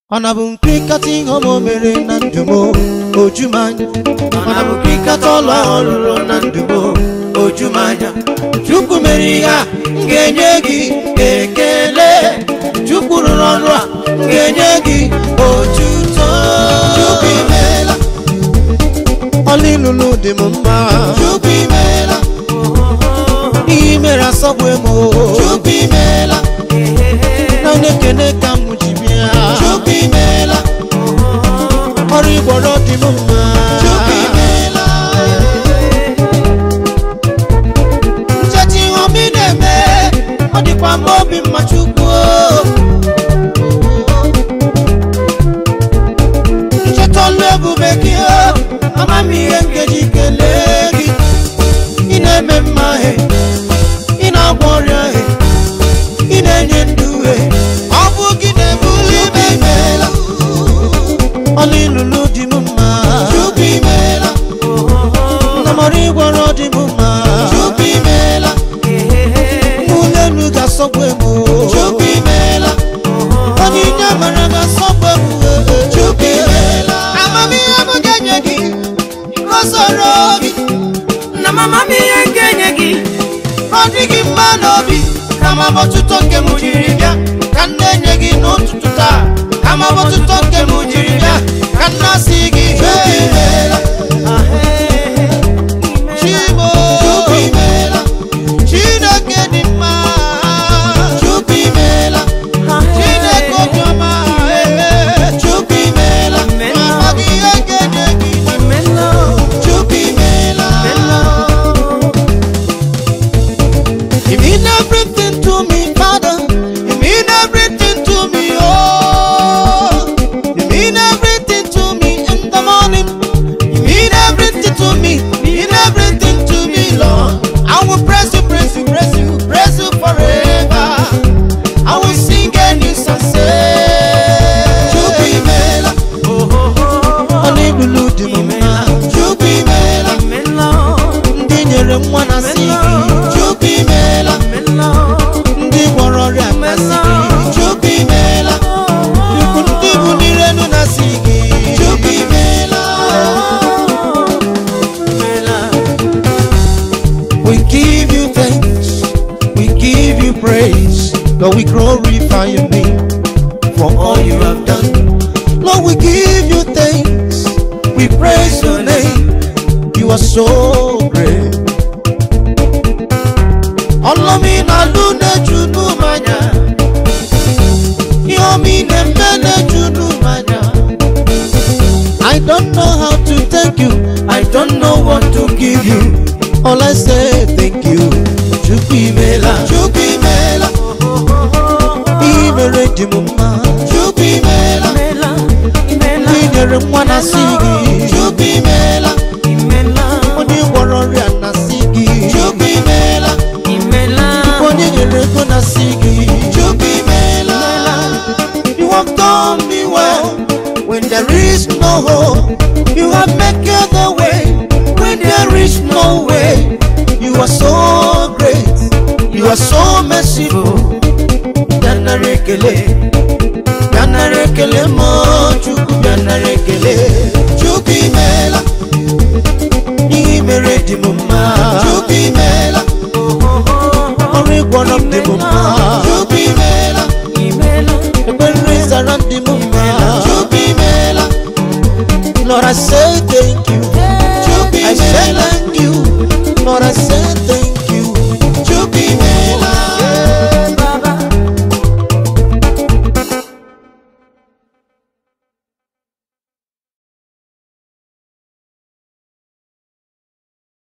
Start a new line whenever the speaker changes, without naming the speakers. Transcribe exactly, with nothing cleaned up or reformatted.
Anabun krikati homo mere nandumo ojumanya. Anabun krikata lolo nandumo ojumanya. Chukwu meriga ngenyegi ekele. Chukwu ronwa ngenyegi ojuto. Chukwu mela olilulu di mumba. Chukwu mela imera sobwe mo. Chukwu mela nanekene kamujibia. Chukwu mela ori boro di mumba. Chukwu mela chachi omine me odi kwa mobi machuku. Chetolu ebubekio amami engeji kelegi. Ine memma he ina gworia he ine nyenduwe abu gine buli mela olilulu di mumma. Chukwu mela namori gworo di mumma. Chukwu mela mulenu ga sogwe mu. Chukwu mela oni nyamara ga sogwe mu. Chukwu mela amami abu genyegi rosorogi na mama mi engenyegi odigi manobi kama botuto ke mujiribia kannenyegi no tututa kama botuto ke mujiribia kanna sigi. Chukwu mela chibo. Chukwu mela chineke di ma. Chukwu mela chineke ojoma. Chukwu mela mama gi engenyegi mela. Chukwu mela you mean everything to me, Father. You mean everything to me, oh. You mean everything to me in the morning. You mean everything to me. You mean everything to me, Lord. I will praise you, praise you, praise you, praise you forever. I will sing a new song. Chukwu mela, olilulu di mumma. Chukwu mela, ndi nyere mwa na sigi. Chukwu mela ndi gworori akasigi. Chukwu mela ndi bunirenu na sigi. Chukwu mela we give you thanks, we give you praise. Lord, we glorify your name for all you have done. Lord, we give you thanks, we praise your name. You are so great. Olomi na lune junu manya. Yomi ne mene junu manya. I don't know how to thank you. I don't know what to give you. All I say thank you. Chukwu mela. Chukwu mela imere di mumma. Chukwu mela inyere mwa na sigi. Chukwu mela oni gworori na sigi. Chukwu mela oni nyere go na sigi. Chukwu mela you have done me well when there is no hope. You have made the way when there is no way. You are so great, you are so merciful. Yanarekele, yanarekele mo Chukwu yanarekele.